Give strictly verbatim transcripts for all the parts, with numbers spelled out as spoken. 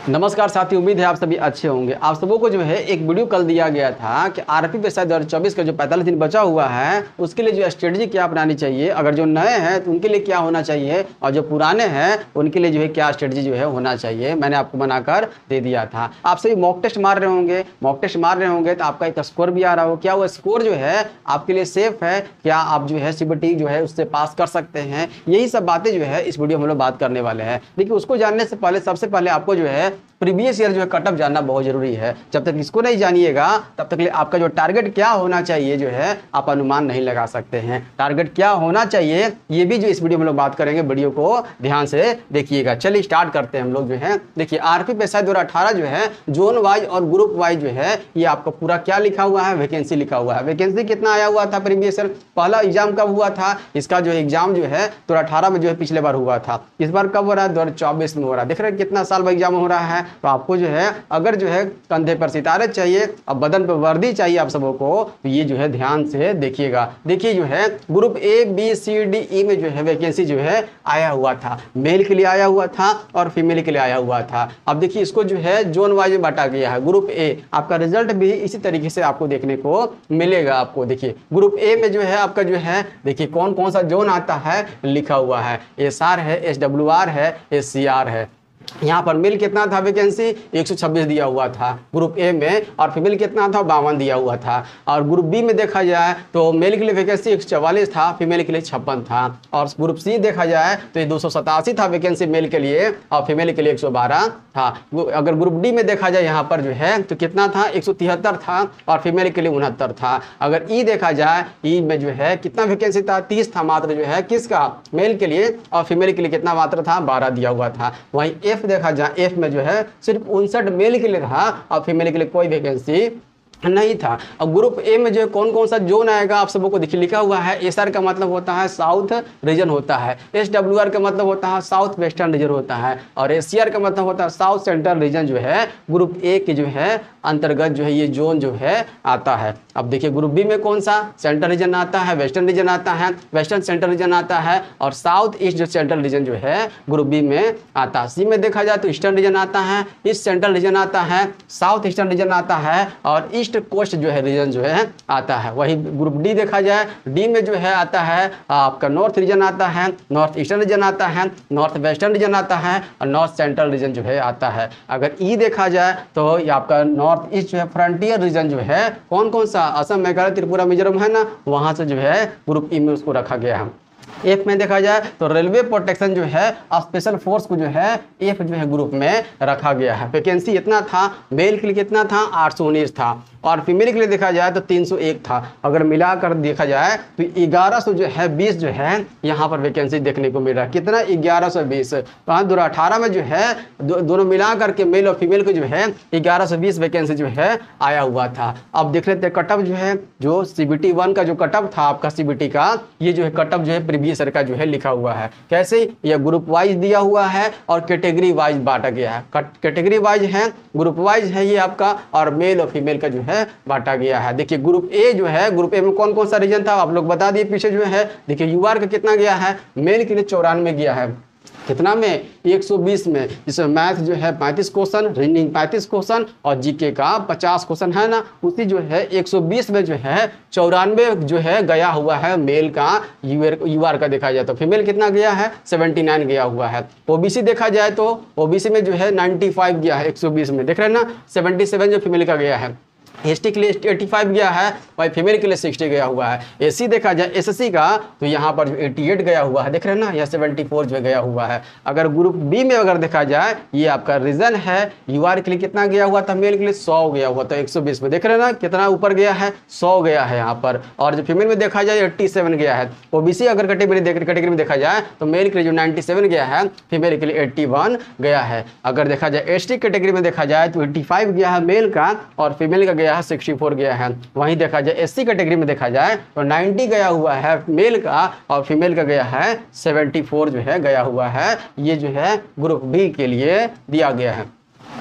नमस्कार साथियों, उम्मीद है आप सभी अच्छे होंगे। आप सबों को जो है एक वीडियो कल दिया गया था कि आरपी पे शायद दो हज़ार चौबीस का जो पैंतालीस दिन बचा हुआ है उसके लिए जो स्ट्रेटजी क्या अपनानी चाहिए, अगर जो नए हैं तो उनके लिए क्या होना चाहिए और जो पुराने हैं उनके लिए जो है क्या स्ट्रेटजी जो है होना चाहिए, मैंने आपको बनाकर दे दिया था। आप सभी मॉक टेस्ट मार रहे होंगे, मॉक टेस्ट मार रहे होंगे तो आपका एक स्कोर भी आ रहा हो। क्या वो स्कोर जो है आपके लिए सेफ है? क्या आप जो है सीबीटी जो है उससे पास कर सकते हैं? यही सब बातें जो है इस वीडियो में हम लोग बात करने वाले हैं। देखिए, उसको जानने से पहले सबसे पहले आपको जो है प्रीवियस ईयर जो है कटअप जानना बहुत जरूरी है। जब तक इसको नहीं जानिएगा तब तक आपका जो टारगेट क्या होना चाहिए जो है आप अनुमान नहीं लगा सकते हैं। टारगेट क्या होना चाहिए ये भी जो इस वीडियो में लोग बात करेंगे, वीडियो को ध्यान से देखिएगा। चलिए स्टार्ट करते हैं हम लोग जो है। देखिए, आरपी पे शायद दो हज़ार अठारह जो है जोन वाइज और ग्रुप वाइज जो है ये आपका पूरा क्या लिखा हुआ है, वैकेंसी लिखा हुआ है। वैकेंसी कितना आया हुआ था प्रीवियस ईयर? पहला एग्जाम कब हुआ था? इसका जो एग्जाम जो है दो हज़ार अठारह में जो है पिछले बार हुआ था। इस बार कब हो रहा है? दो हज़ार चौबीस में हो रहा है। देख रहे हैं कितना साल में एग्जाम हो रहा है। तो आपको जो है अगर जो है कंधे पर सितारे चाहिए और बदन पर वर्दी चाहिए आप सबों को, तो ये जो है ध्यान से देखिएगा। देखिए, जो है group A B C D E में जो है वैकेंसी जो है आया हुआ था, मेल के लिए आया हुआ था और फीमेल के लिए आया हुआ था। अब देखिए, इसको जो है जोन वाइज में बांटा गया है। ग्रुप ए आपका रिजल्ट भी इसी तरीके से आपको देखने को मिलेगा। आपको देखिए ग्रुप ए में जो है आपका जो है देखिए कौन कौन सा जोन आता है लिखा हुआ है। एस आर है, एस डब्ल्यू आर है, एस सी आर है। यहाँ पर मेल कितना था वैकेंसी? एक सौ छब्बीस दिया हुआ था ग्रुप ए में, और फीमेल कितना था? बावन दिया हुआ था। और ग्रुप बी में देखा जाए तो मेल के लिए वैकेंसी एक सौ चवालीस था, फीमेल के लिए छप्पन था। और ग्रुप सी देखा जाए तो ये दो सौ सतासी था वैकेंसी मेल के लिए और फीमेल के लिए एक सौ बारह था। अगर ग्रुप डी में देखा जाए यहाँ पर जो है तो कितना था? एक सौ तिहत्तर था और फीमेल के लिए उनहत्तर था। अगर ई देखा जाए, ई में जो है कितना वैकेंसी था? तीस था मात्र जो है किसका? मेल के लिए, और फीमेल के लिए कितना मात्र था? बारह दिया हुआ था। वहीं एफ देखा जाए, एफ में जो है सिर्फ उनसठ मेल के लिए था और फीमेल के लिए कोई वैकेंसी नहीं था। और ग्रुप ए में जो है कौन कौन सा जोन आएगा आप सबको देखिए लिखा हुआ है। एस आर का मतलब होता है साउथ रीजन होता है, एस डब्ल्यू आर का मतलब होता है साउथ वेस्टर्न रीजन होता है, और एस सी आर का मतलब होता है साउथ सेंट्रल रीजन जो है ग्रुप ए के जो है अंतर्गत जो है ये जोन जो है आता है। अब देखिए ग्रुप बी में कौन सा? सेंट्रल रीजन आता है, वेस्टर्न रीजन आता है, वेस्टर्न सेंट्रल रीजन आता है, और साउथ ईस्ट जो सेंट्रल रीजन जो है ग्रुप बी में आता है। सी में देखा जाए तो ईस्टर्न रीजन आता है, ईस्ट सेंट्रल रीजन आता है, साउथ ईस्टर्न रीजन आता है, और ईस्ट कोस्ट जो है रीजन जो है आता है। वही ग्रुप डी देखा जाए, डी में जो है आता है आपका नॉर्थ रीजन आता है, नॉर्थ ईस्टर्न रीजन आता है, नॉर्थ वेस्टर्न रीजन आता है, और नॉर्थ सेंट्रल रीजन जो है आता है। अगर ई देखा जाए तो ये आपका नॉर्थ ईस्ट जो है फ्रंटियर रीजन जो है कौन कौन सा? असम, मेघालय, त्रिपुरा, मिजोरम है ना, वहां से जो है ग्रुप ई में उसको रखा गया है। एफ में देखा जाए तो रेलवे प्रोटेक्शन जो है स्पेशल फोर्स को जो है एफ जो है ग्रुप में रखा गया है। वैकेंसी इतना था, मेल के लिए कितना था? आठ सौ उन्नीस था, और फीमेल के लिए देखा जाए तो तीन सौ एक था। अगर मिलाकर देखा जाए तो ग्यारह सौ जो है बीस जो है यहाँ पर वैकेंसी देखने को मिल रहा है। कितना? ग्यारह सौ बीस। तो हाँ, दो हज़ार अठारह में जो है दो, दोनों मिला करके मेल और फीमेल को जो है ग्यारह सौ बीस वैकेंसी जो है आया हुआ था। अब देख लेते हैं कटअप जो है, जो सीबीटी वन का जो कटअप था आपका सीबीटी का, ये जो है कटअप जो है प्रीवियस ईयर का जो है लिखा हुआ है। कैसे? यह ग्रुप वाइज दिया हुआ है और कैटेगरी वाइज बांटा गया है। कैटेगरी वाइज है, ग्रुप वाइज है ये आपका, और मेल और फीमेल का जो है बांटा गया है। देखिए ग्रुप ए जो है, ग्रुप ए में कौन कौन सा रीजन था आप लोग बता दिए पीछे जो है। देखिए यूआर का कितना गया है? मेल के लिए चौरानवे गया है। कितना में? एक सौ बीस में, जिसमें मैथ जो है पैंतीस क्वेश्चन, रीजनिंग पैंतीस क्वेश्चन और जीके का पचास क्वेश्चन है ना, उसी जो है एक सौ बीस में जो है चौरानवे जो है गया हुआ है मेल का। यूआर का देखा जाए तो फीमेल कितना गया है? उन्यासी गया हुआ है। ओबीसी देखा जाए तो ओबीसी में जो है पचानवे गया है एक सौ बीस में, देख रहे हैं ना, सतहत्तर जो फीमेल का गया है। एसटी के लिए पचासी गया है, वही फीमेल के लिए साठ गया हुआ है। एससी देखा जाए एसएससी का तो यहाँ पर जो अठासी गया हुआ है, देख रहे हैं ना, यह चौहत्तर जो गया हुआ है। अगर ग्रुप बी में अगर देखा जाए, ये आपका रीजन है, यूआर के लिए कितना गया हुआ था? मेल के लिए सौ गया हुआ था एक सौ बीस में, देख रहे हैं ना कितना ऊपर गया है? सौ गया है यहाँ पर। और जो फीमेल में देखा जाए सत्तासी गया है। ओबीसी अगर कैटेगरी कैटेगरी में देखा जाए तो मेल के लिए जो सत्तानवे गया है, फीमेल के लिए इक्यासी गया है। अगर देखा जाए एसटी कैटेगरी में देखा जाए तो पचासी गया है मेल का, और फीमेल का गया है चौंसठ गया है। वहीं देखा जाए एससी कैटेगरी में देखा जाए तो नब्बे गया हुआ है मेल का, और फीमेल का गया है चौहत्तर जो है गया हुआ है। ये जो है ग्रुप बी के लिए दिया गया है।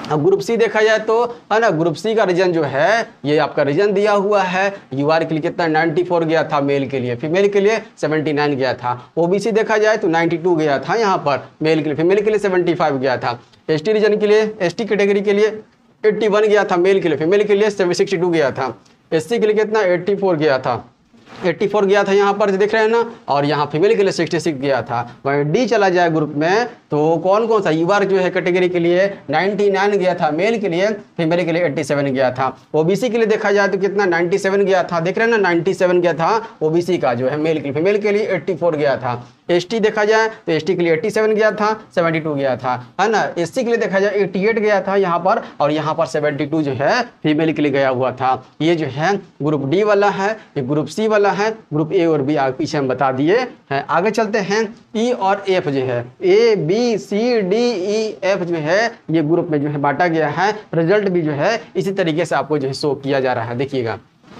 अब ग्रुप सी देखा जाए तो है ना, ग्रुप सी का रीजन जो है ये आपका रीजन दिया हुआ है। यूआर के लिए कितना चौरानवे गया था मेल के लिए, फीमेल के लिए उन्यासी गया था। ओबीसी देखा जाए तो बानवे गया था यहाँ पर मेल के लिए, फीमेल के लिए पचहत्तर गया था। एसटी रीजन के लिए, एसटी कैटेगरी के लिए इक्यासी गया था मेल के लिए, फीमेल के लिए बासठ गया था। एससी के लिए कितना चौरासी गया था, चौरासी गया था यहाँ पर देख रहे हैं ना, और यहाँ फीमेल के लिए छियासठ गया था। वहीं डी चला जाए ग्रुप में तो कौन कौन सा, यूआर जो है कैटेगरी के लिए निन्यानवे गया था मेल के लिए, फीमेल के लिए सत्तासी गया था। ओबीसी के लिए देखा जाए तो कितना सत्तानवे गया था, देख रहे हैं ना सत्तानवे गया था ओबीसी का जो है मेल के लिए, फीमेल के लिए चौरासी गया था। एसटी देखा जाए तो एसटी के लिए सत्तासी गया था, बहत्तर गया था, है ना। एससी के लिए देखा जाए अट्ठासी गया था यहाँ पर, और यहाँ पर बहत्तर जो है फीमेल के लिए गया हुआ था। ये जो है ग्रुप डी वाला है, ये ग्रुप सी वाला है, ग्रुप ए और बी आगे पीछे हम बता दिए हैं। आगे चलते हैं, ई और एफ जो है, A B C D E F जो है ये ग्रुप में जो है बांटा गया है। रिजल्ट भी जो है इसी तरीके से आपको जो है शो किया जा रहा है। देखिएगा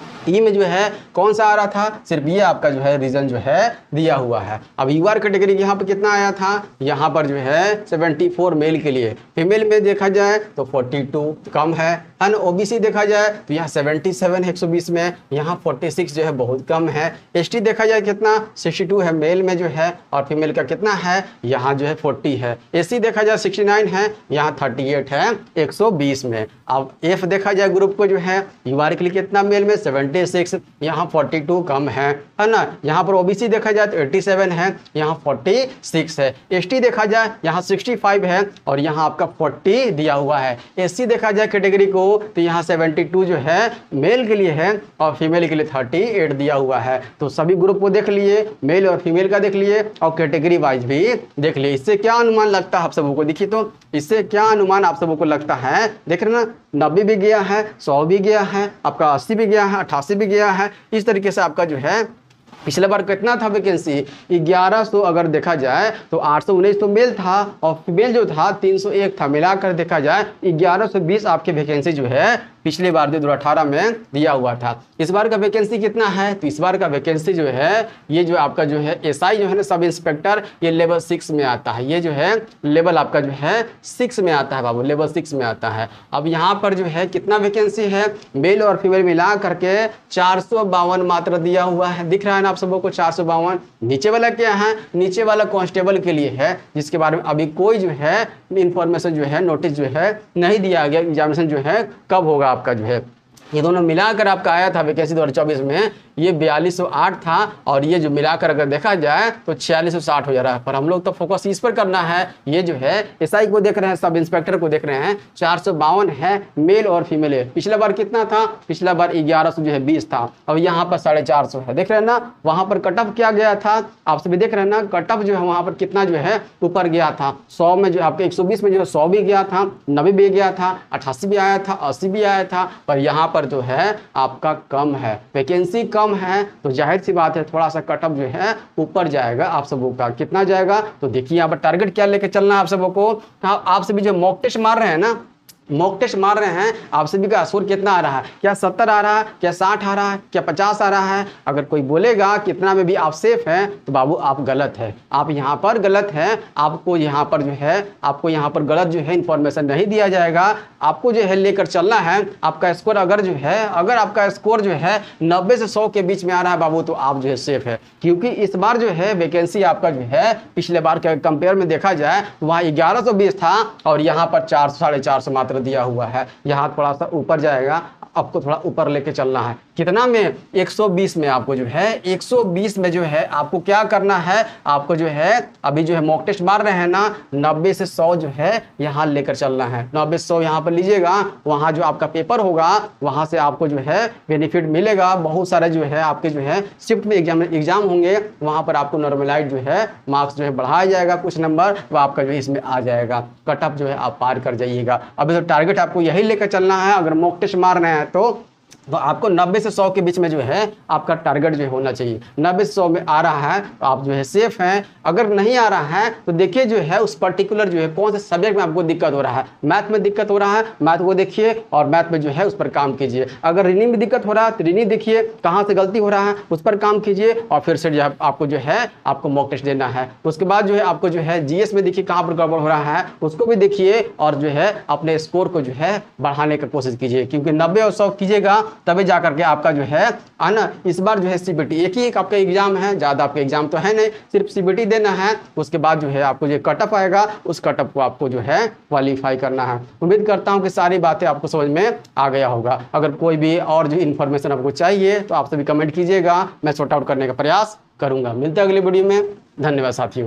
ई में जो है कौन सा आ रहा था, सिर्फ ये आपका जो है रीजन जो है दिया हुआ है। अब यूआर कैटेगरी यहाँ पे कितना आया था, यहाँ पर जो है चौहत्तर मेल के लिए, फीमेल में देखा जाए तो बयालीस कम है, है ना। ओबीसी देखा जाए तो यहाँ सतहत्तर है एक सौ बीस में, यहाँ छियालीस जो है बहुत कम है। एसटी देखा जाए कितना बासठ है मेल में जो है, और फीमेल का कितना है यहाँ जो है चालीस है। एससी देखा जाए उनहत्तर है, यहाँ अड़तीस है एक सौ बीस में। अब एफ देखा जाए ग्रुप को जो है, यूआर के लिए कितना मेल में छिहत्तर, यहाँ बयालीस कम है, है ना। यहाँ पर ओबीसी देखा जाए तो सत्तासी है, यहाँ छियालीस है। एसटी देखा जाए यहाँ पैंसठ है, और यहाँ आपका चालीस दिया हुआ है। एससी देखा जाए कैटेगरी को तो यहाँ बहत्तर जो है मेल के लिए है, और फीमेल के लिए अड़तीस दिया हुआ है। तो सभी ग्रुप को देख लिए, मेल और फीमेल का देख लिए, और कैटेगरी वाइज भी देख लिए। इससे क्या अनुमान लगता है आप सबों को, देखिए तो इससे क्या अनुमान आप सबों को लगता है, देख रहे ना, नब्बे भी गया है, सौ भी गया है, आपका अस्सी भी गया है, अट्ठासी भी गया है। इस तरीके से आपका जो है पिछले बार कितना था वैकेंसी, ग्यारह सौ अगर देखा जाए तो आठ सौ उन्नीस तो मेल था, और फीमेल जो था तीन सौ एक था। मिलाकर देखा जाए ग्यारह सौ बीस आपके वैकेंसी जो है पिछले बार दो हज़ार अठारह में दिया हुआ था। इस बार का वैकेंसी कितना है, तो इस बार का वैकेंसी जो है ये जो आपका जो है एसआई जो है ना, सब इंस्पेक्टर, ये लेवल सिक्स में आता है। ये जो है लेवल आपका जो है सिक्स में आता है बाबू, लेवल सिक्स में आता है। अब यहाँ पर जो है कितना वैकेंसी है, मेल और फीमेल मिला करके चार सौ बावन मात्र दिया हुआ है। दिख रहा है ना आप सबों को चार सौ बावन। नीचे वाला क्या है, नीचे वाला कांस्टेबल के लिए है, जिसके बारे में अभी कोई जो है इंफॉर्मेशन जो है, नोटिस जो है नहीं दिया गया। एग्जामिनेशन जो है कब होगा आपका जो है, ये दोनों मिलाकर आपका आया था वैकेंसी दो हज़ार चौबीस में, ये बयालीस सौ आठ था, और ये जो मिलाकर अगर देखा जाए तो छियालीस सौ साठ हो जा रहा है। पर हम लोग तो फोकस इस पर करना है, ये जो है एसआई को देख रहे हैं, सब इंस्पेक्टर को देख रहे हैं। चार सौ बावन है मेल और फीमेल है। पिछला बार कितना था, पिछला बार ग्यारह सौ जो है बीस था, अब यहाँ पर साढ़े चार सौ है। देख रहे हैं ना, वहाँ पर कट ऑफ क्या गया था, आप सभी देख रहे हैं ना, कट ऑफ जो है वहाँ पर कितना जो है ऊपर गया था। सौ में जो आपके एक सौ बीस में जो है सौ भी गया था, नब्बे भी गया था, अट्ठासी भी आया था, अस्सी भी आया था। पर यहाँ पर जो है आपका कम है, वैकेंसी कम है, तो जाहिर सी बात है थोड़ा सा कटअप जो है ऊपर जाएगा आप सबों का। कितना जाएगा, तो देखिए यहाँ पर टारगेट क्या लेके चलना है आप सबों को। आप सभी जो मॉक टेस्ट मार रहे हैं ना, मॉक टेस्ट मार रहे हैं, आप सभी का स्कोर कितना आ रहा है, क्या सत्तर आ रहा है, क्या साठ आ रहा है, क्या पचास आ रहा है। अगर कोई बोलेगा कितना में भी आप सेफ हैं, तो बाबू आप गलत है, आप यहाँ पर गलत हैं। आपको यहाँ पर जो है आपको यहाँ पर गलत जो है इन्फॉर्मेशन नहीं दिया जाएगा, आपको जो है लेकर चलना है। आपका स्कोर अगर जो है अगर आपका स्कोर जो है नब्बे से सौ के बीच में आ रहा है बाबू, तो आप जो है सेफ है। क्योंकि इस बार जो है वैकेंसी आपका जो है पिछले बार के कंपेयर में देखा जाए वहाँ ग्यारह सौ बीस था, और यहाँ पर चार सौ साढ़े चार सौ मात्र दिया हुआ है। यहाँ थोड़ा सा ऊपर जाएगा, आपको थोड़ा ऊपर लेके चलना है। कितना में, एक सौ बीस में आपको जो है एक सौ बीस में जो है आपको क्या करना है, आपको जो है अभी जो है मॉक टेस्ट मार रहे हैं ना, नब्बे से सौ जो है यहाँ लेकर चलना है। नब्बे से सौ यहाँ पर लीजिएगा, वहाँ जो आपका पेपर होगा वहाँ से आपको जो है बेनिफिट मिलेगा। बहुत सारे जो है आपके जो है शिफ्ट में एग्जाम एग्जाम होंगे, वहाँ पर आपको नॉर्मलाइज जो है मार्क्स जो है बढ़ाया जाएगा, कुछ नंबर वो आपका जो है इसमें आ जाएगा। कट ऑफ जो है आप पार कर जाइएगा। अभी तो टारगेट आपको यही लेकर चलना है। अगर मॉक टेस्ट मार रहे हैं तो तो आपको नब्बे से सौ के बीच में जो है आपका टारगेट जो है होना चाहिए। नब्बे से सौ में आ रहा है तो आप जो है सेफ हैं। अगर नहीं आ रहा है तो देखिए जो है उस पर्टिकुलर जो है कौन से सब्जेक्ट में आपको दिक्कत हो रहा है। मैथ में दिक्कत हो रहा है, मैथ को देखिए और मैथ में जो है उस पर काम कीजिए। अगर रीजनिंग में दिक्कत हो रहा है तो रीजनिंग देखिए कहाँ से गलती हो रहा है, उस पर काम कीजिए और फिर से जो है आपको जो है आपको मॉक टेस्ट देना है। उसके बाद जो है आपको जो है जीएस में देखिए कहाँ पर गड़बड़ हो रहा है, उसको भी देखिए और जो है अपने स्कोर को जो है बढ़ाने की कोशिश कीजिए, क्योंकि नब्बे और सौ कीजिएगा तभी जा करके आपका जो है आना इस बार जो है सीबीटी एक ही एक आपका एग्जाम है, ज़्यादा आपका एग्जाम तो है नहीं, सिर्फ सीबीटी देना है। उसके बाद जो है आपको जो कटअप आएगा उस कटअप को आपको जो है क्वालिफाई करना है। उम्मीद करता हूँ कि सारी बातें आपको समझ में आ गया होगा। अगर कोई भी और जो इन्फॉर्मेशन आपको चाहिए तो आप सभी कमेंट कीजिएगा, मैं सॉर्ट आउट करने का प्रयास करूँगा। मिलते हैं अगली वीडियो में। धन्यवाद साथियों।